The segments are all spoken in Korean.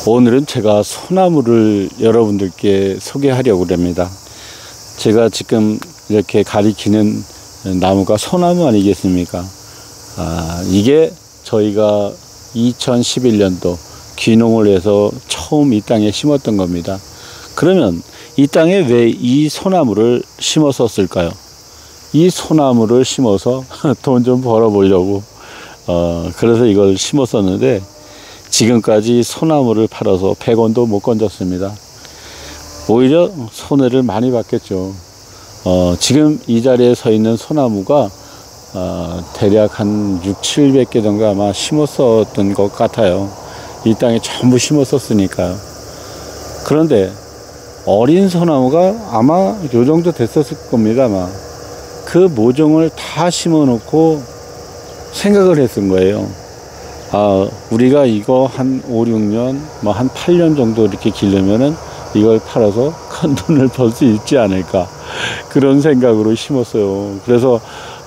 오늘은 제가 소나무를 여러분들께 소개하려고 합니다. 제가 지금 이렇게 가리키는 나무가 소나무 아니겠습니까? 이게 저희가 2011년도 귀농을 해서 처음 이 땅에 심었던 겁니다. 그러면 이 땅에 왜 이 소나무를 심었었을까요? 이 소나무를 심어서 돈 좀 벌어보려고 그래서 이걸 심었었는데 지금까지 소나무를 팔아서 100원도 못 건졌습니다. 오히려 손해를 많이 봤겠죠. 지금 이 자리에 서 있는 소나무가 대략 한 600-700개 정도 아마 심었었던 것 같아요. 이 땅에 전부 심었었으니까요. 그런데 어린 소나무가 아마 요 정도 됐었을 겁니다. 아마 그 모종을 다 심어 놓고 생각을 했은 거예요. 우리가 이거 한 5, 6년, 뭐 한 8년 정도 이렇게 기르면은 이걸 팔아서 큰 돈을 벌 수 있지 않을까. 그런 생각으로 심었어요. 그래서,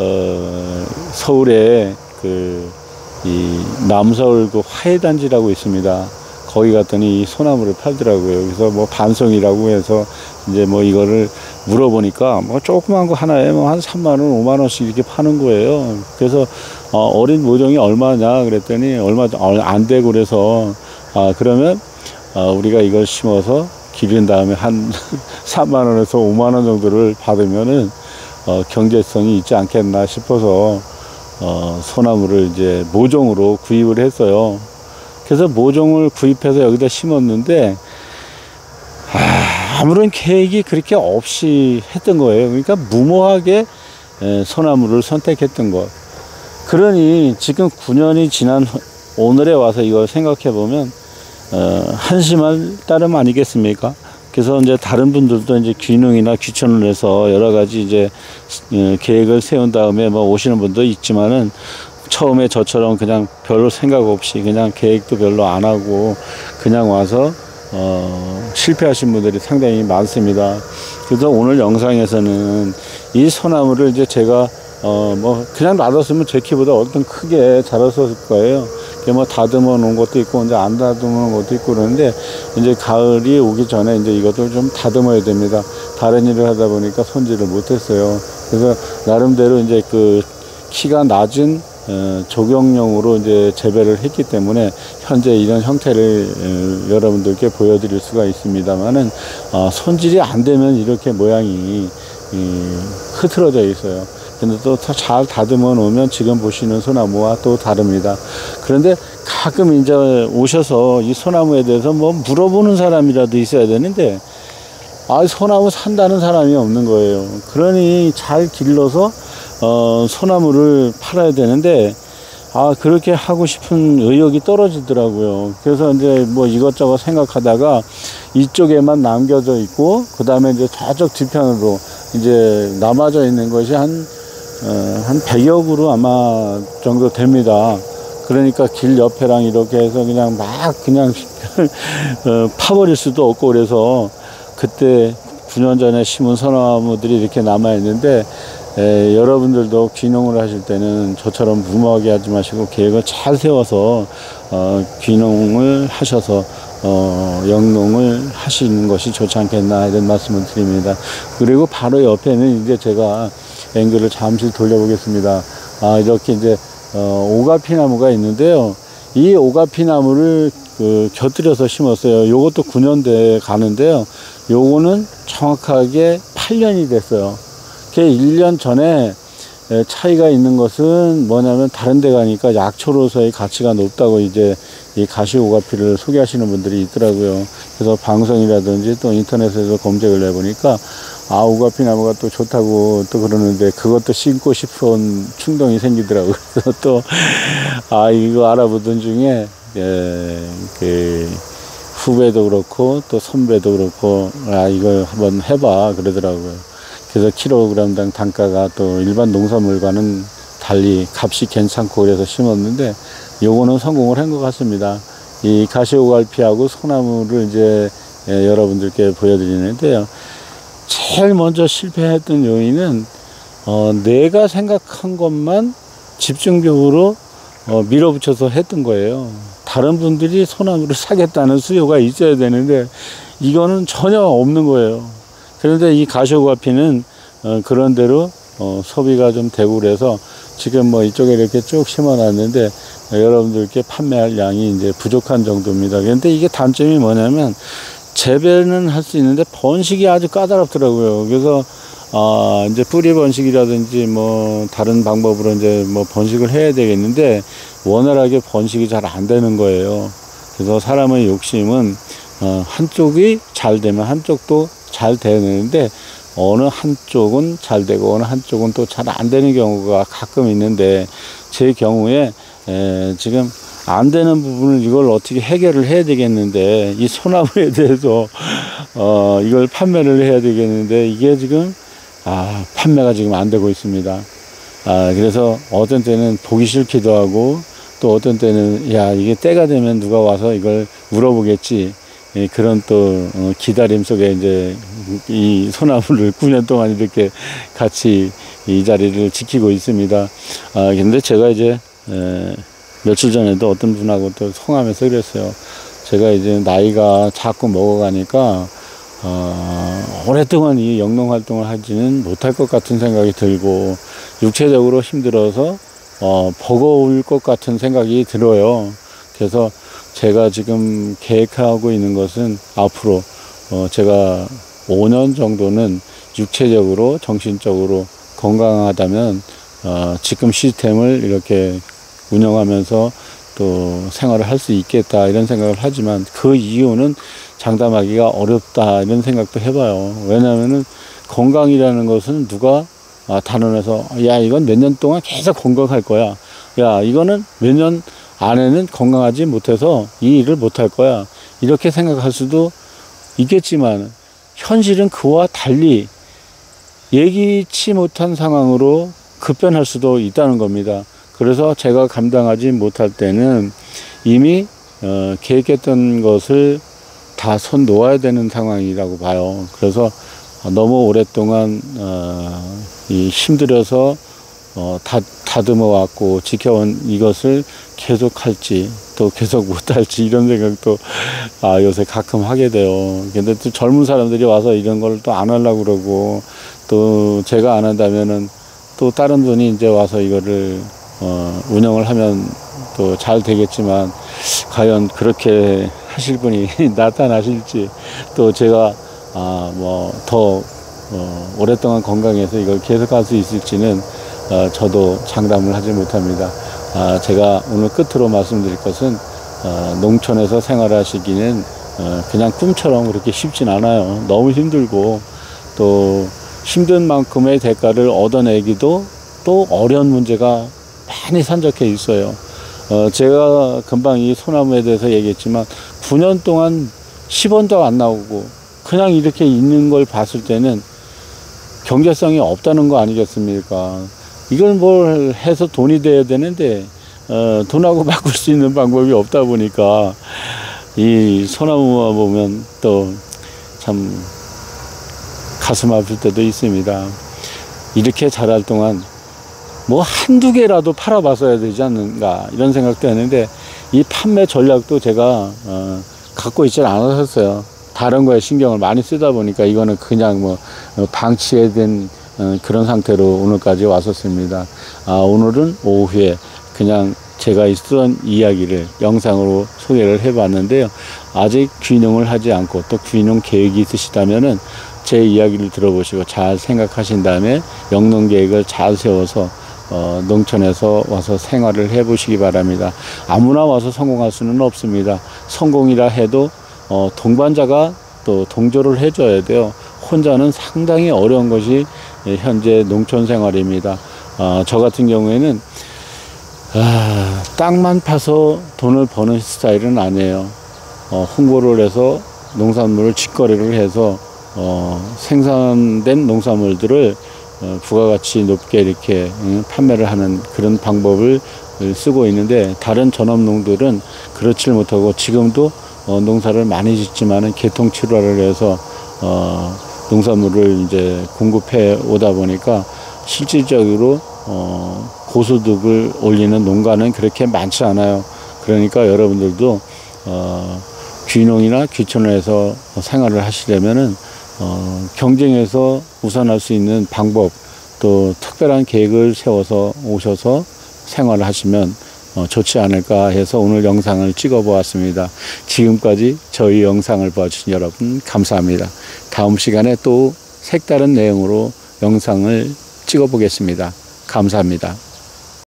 서울에 이 남서울 화훼단지라고 있습니다. 거기 갔더니 이 소나무를 팔더라고요. 그래서 뭐 반송이라고 해서 이제 뭐 이거를 물어보니까 뭐 조그만 거 하나에 뭐 한 3만원, 5만원씩 이렇게 파는 거예요. 그래서 어린 모종이 얼마냐 그랬더니 얼마 안 되고 그래서 그러면 우리가 이걸 심어서 기른 다음에 한 3만원에서 5만원 정도를 받으면은 경제성이 있지 않겠나 싶어서 소나무를 이제 모종으로 구입을 했어요. 그래서 모종을 구입해서 여기다 심었는데 아무런 계획이 그렇게 없이 했던 거예요. 그러니까 무모하게 소나무를 선택했던 것. 그러니 지금 9년이 지난 오늘에 와서 이걸 생각해 보면 한심할 따름 아니겠습니까? 그래서 이제 다른 분들도 이제 귀농이나 귀촌을 해서 여러 가지 이제 계획을 세운 다음에 뭐 오시는 분도 있지만은 처음에 저처럼 그냥 별로 생각 없이 그냥 계획도 별로 안 하고 그냥 와서 실패하신 분들이 상당히 많습니다. 그래서 오늘 영상에서는 이 소나무를 이제 제가 뭐 그냥 놔뒀으면 제 키보다 어떤 크게 자랐을 거예요. 뭐 다듬어 놓은 것도 있고 이제 안 다듬어 놓은 것도 있고 그러는데 이제 가을이 오기 전에 이제 이것도 좀 다듬어야 됩니다. 다른 일을 하다 보니까 손질을 못했어요. 그래서 나름대로 이제 키가 낮은 조경용으로 이제 재배를 했기 때문에 현재 이런 형태를 여러분들께 보여드릴 수가 있습니다만은 손질이 안 되면 이렇게 모양이 흐트러져 있어요. 근데 또 잘 다듬어 놓으면 지금 보시는 소나무와 또 다릅니다. 그런데 가끔 이제 오셔서 이 소나무에 대해서 뭐 물어보는 사람이라도 있어야 되는데 소나무 산다는 사람이 없는 거예요. 그러니 잘 길러서 소나무를 팔아야 되는데 그렇게 하고 싶은 의욕이 떨어지더라고요. 그래서 이제 뭐 이것저것 생각하다가 이쪽에만 남겨져 있고 그 다음에 이제 저쪽 뒤편으로 이제 남아져 있는 것이 한 100여 그루 아마 정도 됩니다. 그러니까 길 옆에랑 이렇게 해서 그냥 파버릴 수도 없고 그래서 그때 9년 전에 심은 소나무들이 이렇게 남아 있는데 여러분들도 귀농을 하실 때는 저처럼 무모하게 하지 마시고 계획을 잘 세워서 귀농을 하셔서 영농을 하시는 것이 좋지 않겠나 이런 말씀을 드립니다. 그리고 바로 옆에는 이제 제가 앵글을 잠시 돌려보겠습니다. 이렇게 이제 오가피나무가 있는데요. 이 오가피나무를 곁들여서 심었어요. 요것도 9년 돼 가는데요. 요거는 정확하게 8년이 됐어요. 1년 전에 차이가 있는 것은 뭐냐면 다른 데 가니까 약초로서의 가치가 높다고 이제 이 가시오가피를 소개하시는 분들이 있더라고요. 그래서 방송이라든지 또 인터넷에서 검색을 해보니까 오가피 나무가 또 좋다고 또 그러는데 그것도 심고 싶은 충동이 생기더라고요. 그래서 또 이거 알아보던 중에 후배도 그렇고 또 선배도 그렇고 이걸 한번 해봐 그러더라고요. 그래서 킬로그램당 단가가 또 일반 농산물과는 달리 값이 괜찮고 그래서 심었는데 요거는 성공을 한 것 같습니다. 이 가시오갈피하고 소나무를 이제 여러분들께 보여드리는데요. 제일 먼저 실패했던 요인은 내가 생각한 것만 집중적으로 밀어붙여서 했던 거예요. 다른 분들이 소나무를 사겠다는 수요가 있어야 되는데 이거는 전혀 없는 거예요. 그런데 이 가시오가피는 그런 대로 소비가 좀 되고 그래서 지금 뭐 이쪽에 이렇게 쭉 심어놨는데 여러분들께 판매할 양이 이제 부족한 정도입니다. 그런데 이게 단점이 뭐냐면 재배는 할 수 있는데 번식이 아주 까다롭더라고요. 그래서 이제 뿌리 번식이라든지 뭐 다른 방법으로 이제 뭐 번식을 해야 되겠는데 원활하게 번식이 잘 안 되는 거예요. 그래서 사람의 욕심은 한쪽이 잘 되면 한쪽도 잘 되는데 어느 한쪽은 잘 되고 어느 한쪽은 또 잘 안 되는 경우가 가끔 있는데 제 경우에 지금 안 되는 부분을 이걸 어떻게 해결을 해야 되겠는데 이 소나무에 대해서 이걸 판매를 해야 되겠는데 이게 지금 판매가 지금 안 되고 있습니다. 그래서 어떤 때는 보기 싫기도 하고 또 어떤 때는 야 이게 때가 되면 누가 와서 이걸 물어보겠지. 그런 또 기다림 속에 이제 이 소나무를 9년 동안 이렇게 같이 이 자리를 지키고 있습니다. 근데 제가 이제 며칠 전에도 어떤 분하고 또 통하면서 그랬어요. 제가 이제 나이가 자꾸 먹어가니까 오랫동안 이 영농 활동을 하지는 못할 것 같은 생각이 들고 육체적으로 힘들어서 버거울 것 같은 생각이 들어요. 그래서 제가 지금 계획하고 있는 것은 앞으로 제가 5년 정도는 육체적으로 정신적으로 건강하다면 지금 시스템을 이렇게 운영하면서 또 생활을 할 수 있겠다 이런 생각을 하지만 그 이유는 장담하기가 어렵다 이런 생각도 해봐요. 왜냐하면은 건강이라는 것은 누가 단언해서 야 이건 몇 년 동안 계속 건강할 거야. 야 이거는 몇 년 안에는 건강하지 못해서 이 일을 못할 거야. 이렇게 생각할 수도 있겠지만 현실은 그와 달리 예기치 못한 상황으로 급변할 수도 있다는 겁니다. 그래서 제가 감당하지 못할 때는 이미 계획했던 것을 다 손 놓아야 되는 상황이라고 봐요. 그래서 너무 오랫동안 힘들어서 다듬어 왔고 지켜온 이것을 계속 할지 또 계속 못할지 이런 생각도 요새 가끔 하게 돼요. 근데 또 젊은 사람들이 와서 이런 걸 또 안 하려고 그러고 또 제가 안 한다면은 또 다른 분이 이제 와서 이거를 운영을 하면 또 잘 되겠지만 과연 그렇게 하실 분이 나타나실지 또 제가 뭐 더 오랫동안 건강해서 이걸 계속할 수 있을지는 저도 장담을 하지 못합니다. 제가 오늘 끝으로 말씀드릴 것은 농촌에서 생활하시기는 그냥 꿈처럼 그렇게 쉽진 않아요. 너무 힘들고 또 힘든 만큼의 대가를 얻어내기도 또 어려운 문제가 많이 산적해 있어요. 제가 금방 이 소나무에 대해서 얘기했지만 9년 동안 10원도 안 나오고 그냥 이렇게 있는 걸 봤을 때는 경제성이 없다는 거 아니겠습니까? 이걸 뭘 해서 돈이 돼야 되는데 돈하고 바꿀 수 있는 방법이 없다 보니까 이 소나무만 보면 또 참 가슴 아플 때도 있습니다. 이렇게 자랄 동안 뭐 한두 개라도 팔아봤어야 되지 않는가 이런 생각도 했는데 이 판매 전략도 제가 갖고 있지 않았었어요. 다른 거에 신경을 많이 쓰다 보니까 이거는 그냥 뭐 방치해 된 그런 상태로 오늘까지 왔었습니다. 오늘은 오후에 그냥 제가 쓰던 이야기를 영상으로 소개를 해봤는데요. 아직 귀농을 하지 않고 또 귀농 계획이 있으시다면은 제 이야기를 들어보시고 잘 생각하신 다음에 영농 계획을 잘 세워서 농촌에서 와서 생활을 해보시기 바랍니다. 아무나 와서 성공할 수는 없습니다. 성공이라 해도 동반자가 또 동조를 해줘야 돼요. 혼자는 상당히 어려운 것이 현재 농촌 생활입니다. 저 같은 경우에는 땅만 파서 돈을 버는 스타일은 아니에요. 홍보를 해서 농산물을 직거래를 해서 생산된 농산물들을 부가가치 높게 이렇게 판매를 하는 그런 방법을 쓰고 있는데 다른 전업농들은 그렇지 못하고 지금도 농사를 많이 짓지만은 개통출하를 해서 농산물을 이제 공급해 오다 보니까 실질적으로 고소득을 올리는 농가는 그렇게 많지 않아요. 그러니까 여러분들도 귀농이나 귀촌에서 생활을 하시려면은 경쟁에서 우선할 수 있는 방법, 또 특별한 계획을 세워서 오셔서 생활을 하시면 좋지 않을까 해서 오늘 영상을 찍어 보았습니다. 지금까지 저희 영상을 봐주신 여러분 감사합니다. 다음 시간에 또 색다른 내용으로 영상을 찍어 보겠습니다. 감사합니다.